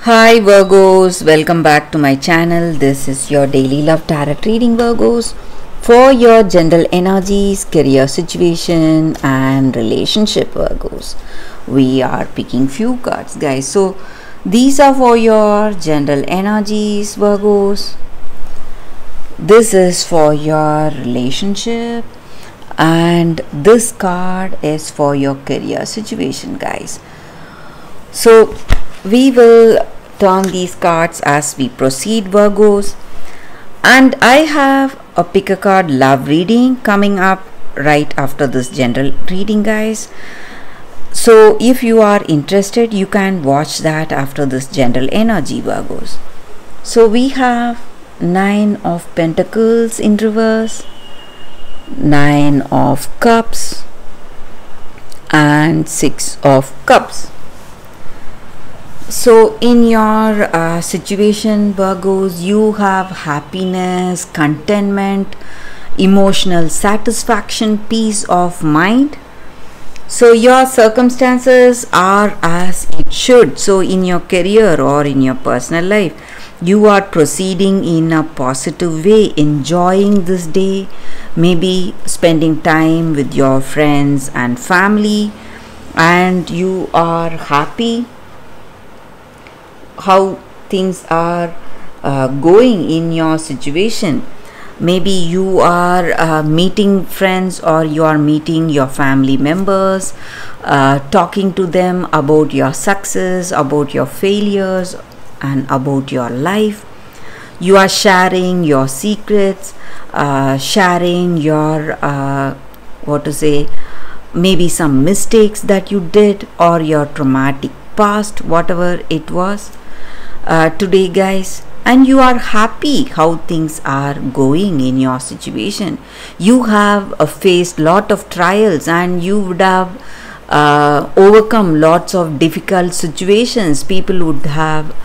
Hi Virgos, welcome back to my channel. This is your daily love tarot reading, Virgos, for your general energies, career situation and relationship, Virgos. We are picking few cards, guys. So these are for your general energies, Virgos. This is for your relationship and this card is for your career situation, guys. So we will turn these cards as we proceed, Virgos, and I have a pick a card love reading coming up right after this general reading, guys. So if you are interested, you can watch that after this general energy, Virgos. So we have 9 of Pentacles in reverse, 9 of Cups and 6 of Cups. So in your situation, Virgos, you have happiness, contentment, emotional satisfaction, peace of mind. So your circumstances are as it should. So in your career or in your personal life, you are proceeding in a positive way, enjoying this day, maybe spending time with your friends and family, and you are happy how things are going in your situation. Maybe you are meeting friends or you are meeting your family members, talking to them about your success, about your failures and about your life. You are sharing your secrets, sharing your maybe some mistakes that you did or your traumatic past, whatever it was today, guys, and you are happy how things are going in your situation. You have faced lot of trials and you would have overcome lots of difficult situations. People would have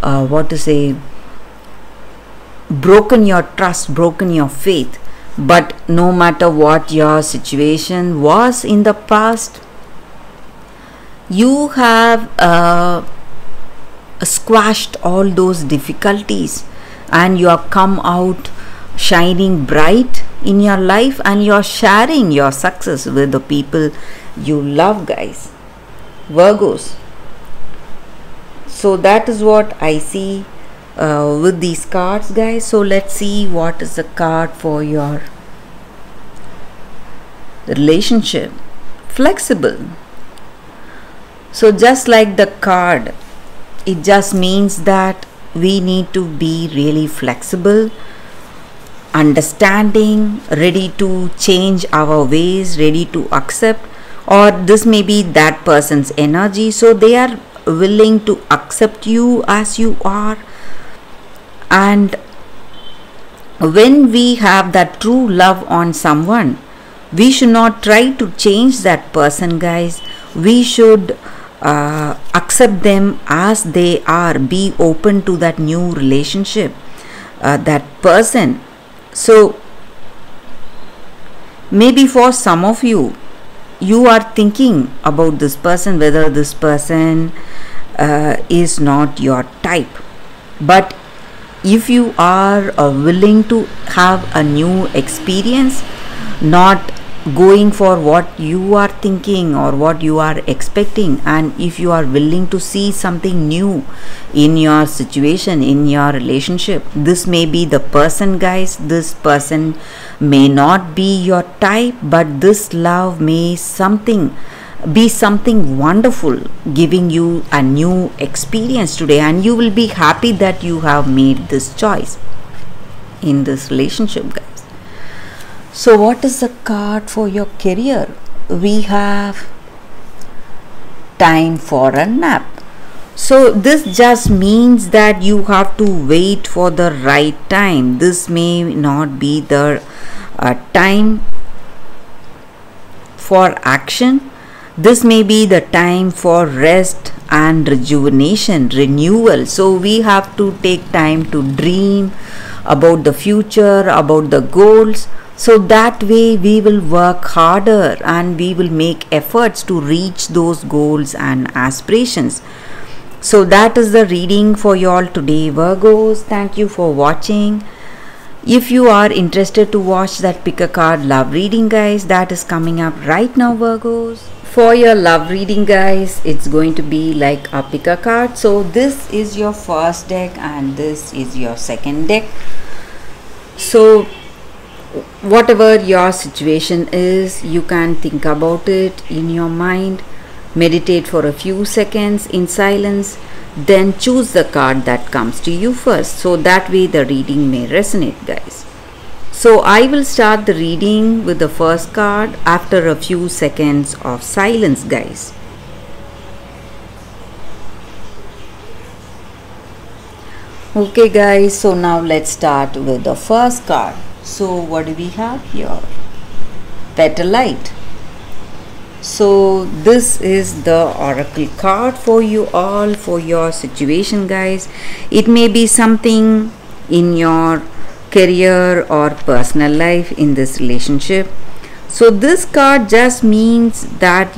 broken your trust, broken your faith, but no matter what your situation was in the past, you have squashed all those difficulties and you have come out shining bright in your life and you are sharing your success with the people you love, guys, Virgos. So that is what I see with these cards, guys. So let's see what is the card for your relationship. Flexible. So just like the card, it just means that we need to be really flexible, understanding, ready to change our ways, ready to accept, or this may be that person's energy. So they are willing to accept you as you are. And when we have that true love on someone, we should not try to change that person, guys. We should accept them as they are, be open to that new relationship, that person. So maybe for some of you, you are thinking about this person, whether this person is not your type, but if you are willing to have a new experience, not going for what you are thinking or what you are expecting, and if you are willing to see something new in your situation, in your relationship, this may be the person, guys. This person may not be your type, but this love may be something wonderful, giving you a new experience today, and you will be happy that you have made this choice in this relationship, guys. So what is the card for your career? We have time for a nap. So this just means that you have to wait for the right time. This may not be the time for action. This may be the time for rest and rejuvenation, renewal. So we have to take time to dream about the future, about the goals. So that way we will work harder and we will make efforts to reach those goals and aspirations. So that is the reading for you all today, Virgos. Thank you for watching. If you are interested to watch that pick a card love reading, guys, that is coming up right now, Virgos. For your love reading, guys, it's going to be like a pick a card. So this is your first deck and this is your second deck. So whatever your situation is, you can think about it in your mind, meditate for a few seconds in silence, then choose the card that comes to you first, so that way the reading may resonate, guys. So I will start the reading with the first card after a few seconds of silence, guys. Okay, guys, so now let's start with the first card. So what do we have here? Petalite. So this is the oracle card for you all, for your situation, guys. It may be something in your career or personal life, in this relationship. So this card just means that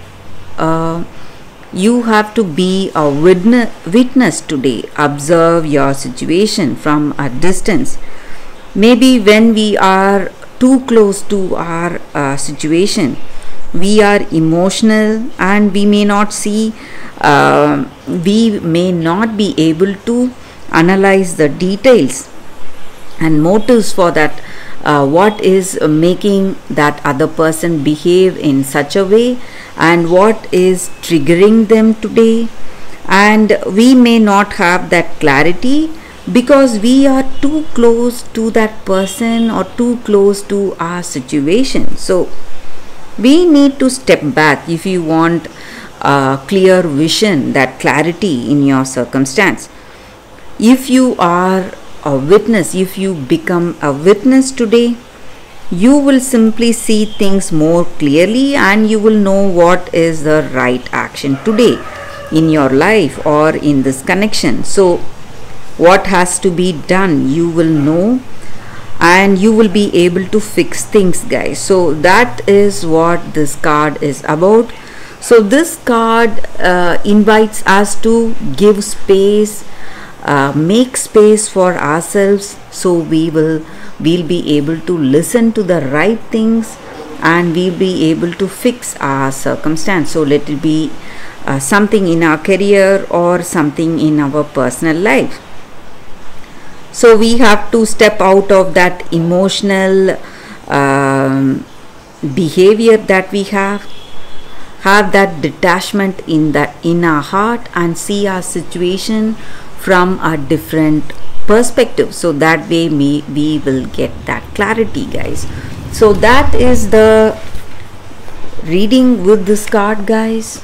you have to be a witness today. Observe your situation from a distance. Maybe when we are too close to our situation, we are emotional and we may not see, we may not be able to analyze the details and motives for that, what is making that other person behave in such a way and what is triggering them today. And we may not have that clarity because we are too close to that person or too close to our situation. So we need to step back if you want a clear vision, that clarity in your circumstance. If you are a witness, if you become a witness today, you will simply see things more clearly and you will know what is the right action today in your life or in this connection. So what has to be done, you will know, and you will be able to fix things, guys. So that is what this card is about. So this card invites us to give space, make space for ourselves, so we'll be able to listen to the right things and we'll be able to fix our circumstance. So let it be something in our career or something in our personal life. So we have to step out of that emotional behavior that we have that detachment in our heart and see our situation from a different perspective. So that way we will get that clarity, guys. So that is the reading with this card, guys.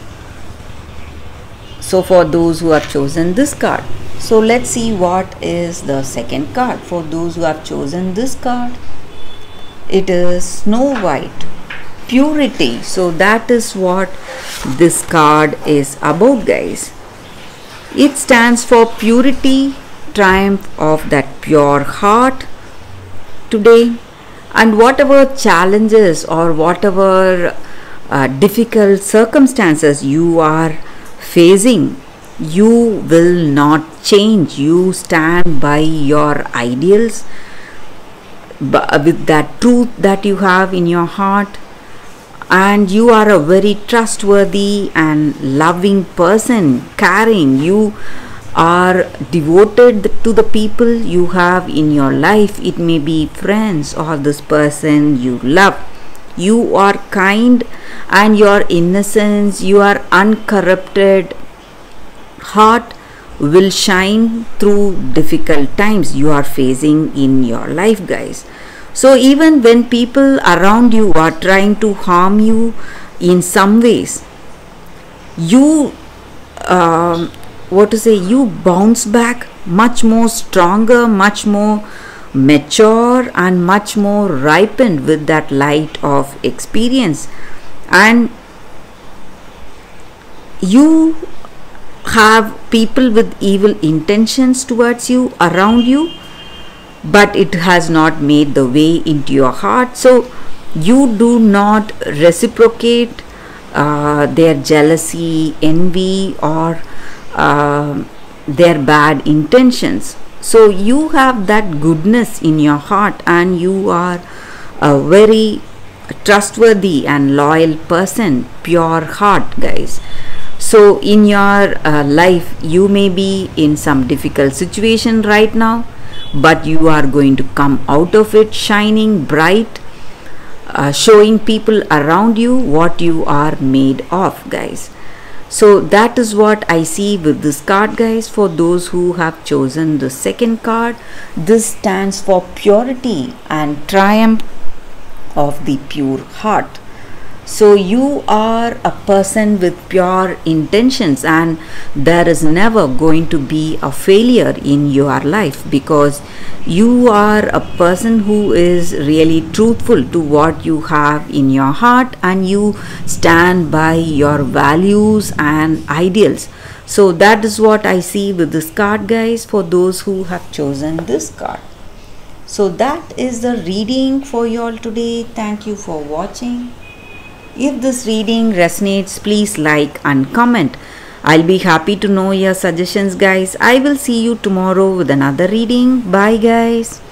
So for those who have chosen this card, so let's see what is the second card. For those who have chosen this card, it is Snow White, purity. So that is what this card is about, guys. It stands for purity, triumph of that pure heart today. And whatever challenges or whatever difficult circumstances you are facing, you will not change. You stand by your ideals, with that truth that you have in your heart, and you are a very trustworthy and loving person, caring. You are devoted to the people you have in your life. It may be friends or this person you love. You are kind, and your innocence, your uncorrupted heart will shine through difficult times you are facing in your life, guys. So even when people around you are trying to harm you in some ways, you you bounce back much more stronger, much more mature, and much more ripened with that light of experience. And you have people with evil intentions towards you, around you, but it has not made the way into your heart. So you do not reciprocate their jealousy, envy, or their bad intentions. So you have that goodness in your heart, and you are a very trustworthy and loyal person, pure heart, guys. So in your life, you may be in some difficult situation right now, but you are going to come out of it shining bright, showing people around you what you are made of, guys. So that is what I see with this card, guys. For those who have chosen the second card, this stands for purity and triumph of the pure heart. So you are a person with pure intentions, and there is never going to be a failure in your life, because you are a person who is really truthful to what you have in your heart, and you stand by your values and ideals. So that is what I see with this card, guys, for those who have chosen this card. So that is the reading for you all today. Thank you for watching. If this reading resonates, please like and comment. I'll be happy to know your suggestions, guys. I will see you tomorrow with another reading. Bye, guys.